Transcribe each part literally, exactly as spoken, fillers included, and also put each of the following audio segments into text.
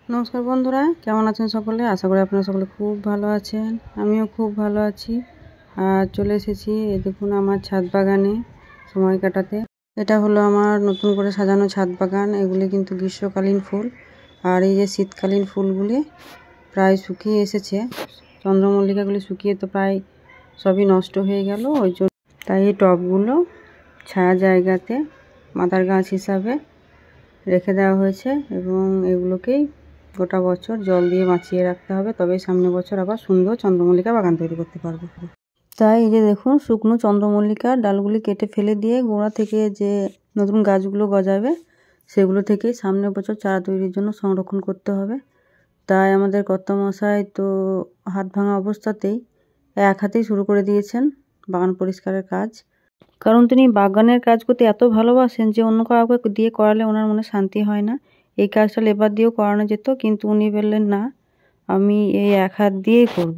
নমস্কার বন্ধুরা, কেমন আছেন সকলে? আশা করি আপনারা সকলে খুব ভালো আছেন। আমিও খুব ভালো আছি। আর চলে এসেছি এই দেখুন আমার ছাদ বাগানে সময় কাটাতে। এটা হলো আমার নতুন করে সাজানো ছাদ বাগান। এগুলি কিন্তু গ্রীষ্মকালীন ফুল, আর এই যে শীতকালীন ফুলগুলি প্রায় শুকিয়ে এসেছে। চন্দ্রমল্লিকাগুলি শুকিয়ে তো প্রায় সবই নষ্ট হয়ে গেল। ওই জন্য তাই এই টবগুলো ছায়া জায়গাতে মাদার গাছ হিসাবে রেখে দেওয়া হয়েছে, এবং এগুলোকেই গোটা বছর জল দিয়ে বাঁচিয়ে রাখতে হবে, তবে সামনের বছর আবার সুন্দর চন্দ্রমল্লিকা বাগান তৈরি করতে পারবো। তাই এই যে দেখুন, শুকনো চন্দ্রমল্লিকার ডালগুলি কেটে ফেলে দিয়ে গোড়া থেকে যে নতুন গাছগুলো গজাবে সেগুলো থেকেই সামনের বছর চারা তৈরির জন্য সংরক্ষণ করতে হবে। তাই আমাদের কর্তামশাই তো হাত ভাঙা অবস্থাতেই এক হাতেই শুরু করে দিয়েছেন বাগান পরিষ্কারের কাজ, কারণ তিনি বাগানের কাজ করতে এত ভালোবাসেন যে অন্য কাউকে দিয়ে করালে ওনার মনে শান্তি হয় না। এই কাজটা লেবার দিয়েও করানো যেত, কিন্তু উনি বললেন না, আমি এই এক হাত দিয়েই করব।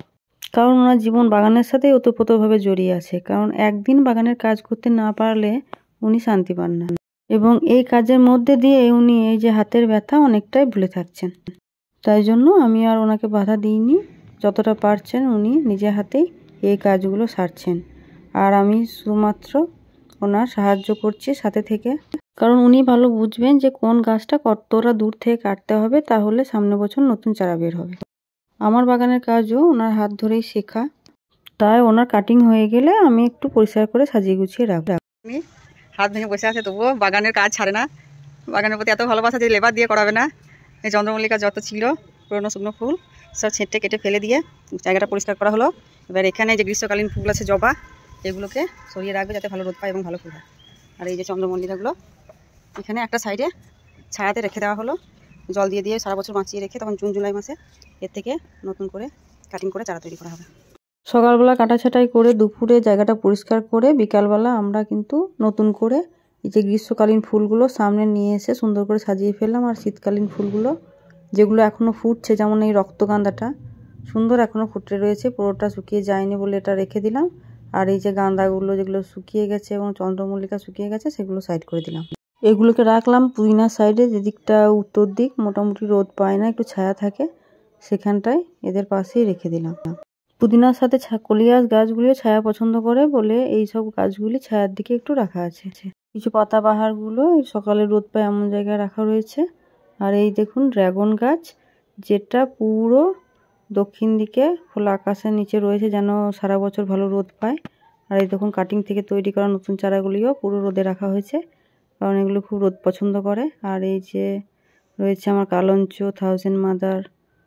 কারণ ওনার জীবন বাগানের সাথেই ওতপ্রোতভাবে জড়িয়ে আছে। কারণ একদিন বাগানের কাজ করতে না পারলে উনি শান্তি পান না, এবং এই কাজের মধ্যে দিয়ে উনি এই যে হাতের ব্যথা অনেকটাই ভুলে থাকছেন। তাই জন্য আমি আর ওনাকে বাধা দিইনি। যতটা পারছেন উনি নিজে হাতেই এই কাজগুলো সারছেন, আর আমি শুধুমাত্র ওনার সাহায্য করছি সাথে থেকে। কারণ উনি ভালো বুঝবেন যে কোন গাছটা কতটা দূর থেকে কাটতে হবে, তাহলে সামনে বছর নতুন চারা বের হবে। আমার বাগানের কাজও ওনার হাত ধরেই শেখা, তাই ওনার কাটিং হয়ে গেলে আমি একটু পরিষ্কার করে সাজিয়ে গুছিয়ে রাখবো। আমি হাত ভেঙে বসে আছে, তবুও বাগানের কাজ ছাড়ে না। বাগানের প্রতি এত ভালোবাসা যে লেবার দিয়ে করাবে না। এই চন্দ্রমল্লিকা যত ছিল পুরনো শুকনো ফুল সব ছেঁটে কেটে ফেলে দিয়ে জায়গাটা পরিষ্কার করা হলো। এবার এখানে যে গ্রীষ্মকালীন ফুল আছে জবা, এগুলোকে সরিয়ে রাখবে যাতে ভালো রোদ পায় এবং ভালো ফুল হয়। আর এই যে চন্দ্রমল্লিকাগুলো এখানে একটা সাইডে ছায়াতে রেখে দেওয়া হলো, জল দিয়ে দিয়ে সারা বছর বাঁচিয়ে রেখে তখন জুন জুলাই মাসে এর থেকে নতুন করে কাটিং করে চারা তৈরি করা হবে। সকালবেলা কাটা ছাঁটাই করে দুপুরে জায়গাটা পরিষ্কার করে বিকালবেলা আমরা কিন্তু নতুন করে এই যে গ্রীষ্মকালীন ফুলগুলো সামনে নিয়ে এসে সুন্দর করে সাজিয়ে ফেললাম। আর শীতকালীন ফুলগুলো যেগুলো এখনও ফুটছে, যেমন এই রক্তগাঁদাটা সুন্দর এখনও ফুটে রয়েছে, পুরোটা শুকিয়ে যায়নি বলে এটা রেখে দিলাম। আর এই যে গাঁদাগুলো যেগুলো শুকিয়ে গেছে এবং চন্দ্রমল্লিকা শুকিয়ে গেছে সেগুলো সাইড করে দিলাম। এগুলোকে রাখলাম পুদিনার সাইডে, যেদিকটা উত্তর দিক মোটামুটি রোদ পায় না, একটু ছায়া থাকে, সেখানটায় এদের পাশেই রেখে দিলাম। পুদিনার সাথে কলিয়াস গাছগুলিও ছায়া পছন্দ করে বলে এই সব গাছগুলি ছায়ার দিকে একটু রাখা আছে। কিছু পাতাবাহারগুলো সকালে রোদ পায় এমন জায়গায় রাখা রয়েছে। আর এই দেখুন ড্রাগন গাছ, যেটা পুরো দক্ষিণ দিকে খোলা আকাশের নিচে রয়েছে, যেন সারা বছর ভালো রোদ পায়। আর এই দেখুন কাটিং থেকে তৈরি করা নতুন চারাগুলিও পুরো রোদে রাখা হয়েছে, কারণ এগুলো খুব রোদ পছন্দ করে। আর এই যে রয়েছে আমার কালঞ্চ, থাউজেন্ড মাদার,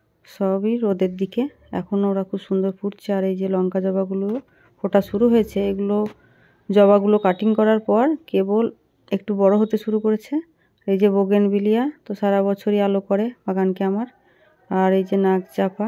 সবই রোদের দিকে, এখনও ওরা খুব সুন্দর ফুটছে। আর এই যে লঙ্কা জবাগুলো ফোটা শুরু হয়েছে, এগুলো জবাগুলো কাটিং করার পর কেবল একটু বড় হতে শুরু করেছে। এই যে বোগেনভিলিয়া তো সারা বছরই আলো করে বাগানকে আমার। আর এই যে নাক চাপা,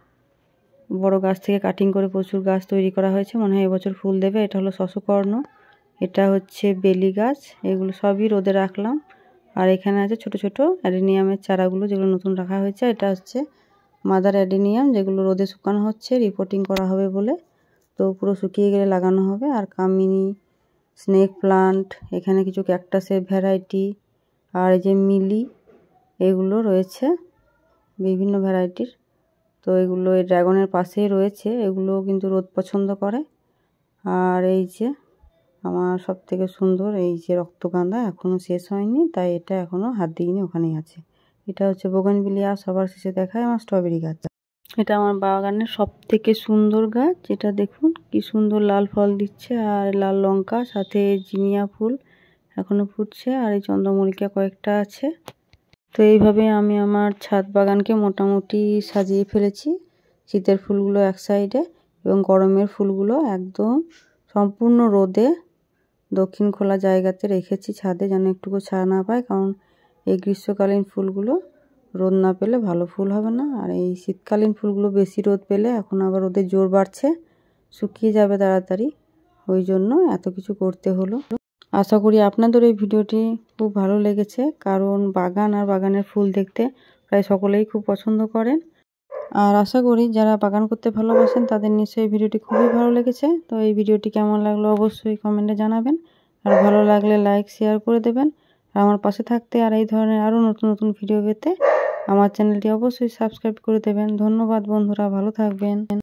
বড় গাছ থেকে কাটিং করে প্রচুর গাছ তৈরি করা হয়েছে, মনে হয় এবছর ফুল দেবে। এটা হলো শশকর্ণ, এটা হচ্ছে বেলি গাছ, এগুলো সবই রোদে রাখলাম। আর এখানে আছে ছোট ছোট অ্যাডেনিয়ামের চারাগুলো যেগুলো নতুন রাখা হয়েছে। এটা হচ্ছে মাদার অ্যাডেনিয়াম, যেগুলো রোদে শুকানো হচ্ছে, রিপোর্টিং করা হবে বলে, তো পুরো শুকিয়ে গেলে লাগানো হবে। আর কামিনী, স্নেক প্লান্ট, এখানে কিছু ক্যাকটাসের ভ্যারাইটি, আর এই যে মিলি, এগুলো রয়েছে বিভিন্ন ভ্যারাইটির। তো এগুলো এই ড্রাগনের পাশেই রয়েছে, এগুলো কিন্তু রোদ পছন্দ করে। আর এই যে আমার সব থেকে সুন্দর এই যে রক্তগাঁদা, এখনও শেষ হয়নি, তাই এটা এখনও হাত দিইনি, ওখানেই আছে। এটা হচ্ছে বোগেনভিলিয়া, সবার শেষে দেখায় আমার স্ট্রবেরি গাছ। এটা আমার বাগানের সব থেকে সুন্দর গাছ, যেটা দেখুন কি সুন্দর লাল ফল দিচ্ছে, আর লাল লঙ্কা, সাথে জিনিয়া ফুল এখনও ফুটছে, আর এই চন্দ্রমল্লিকা কয়েকটা আছে। তো এইভাবে আমি আমার ছাদ বাগানকে মোটামুটি সাজিয়ে ফেলেছি। শীতের ফুলগুলো এক সাইডে এবং গরমের ফুলগুলো একদম সম্পূর্ণ রোদে দক্ষিণ খোলা জায়গাতে রেখেছি ছাদে, যেন একটুকু ছায়া না পায়। কারণ এই গ্রীষ্মকালীন ফুলগুলো রোদ না পেলে ভালো ফুল হবে না, আর এই শীতকালীন ফুলগুলো বেশি রোদ পেলে এখন আবার রোদের জোর বাড়ছে, শুকিয়ে যাবে তাড়াতাড়ি, ওই জন্য এত কিছু করতে হলো। আশা করি আপনাদের এই ভিডিওটি খুব ভালো লেগেছে, কারণ বাগান আর বাগানের ফুল দেখতে প্রায় সকলেই খুব পছন্দ করেন। আর আশা করি যারা বাগান করতে ভালোবাসেন তাদের নিশ্চয়ই ভিডিওটি খুবই ভালো লেগেছে। তো এই ভিডিওটি কেমন লাগলো অবশ্যই কমেন্টে জানাবেন, আর ভালো লাগলে লাইক শেয়ার করে দেবেন। আর আমার পাশে থাকতে আর এই ধরনের আরও নতুন নতুন ভিডিও পেতে আমার চ্যানেলটি অবশ্যই সাবস্ক্রাইব করে দেবেন। ধন্যবাদ বন্ধুরা, ভালো থাকবেন।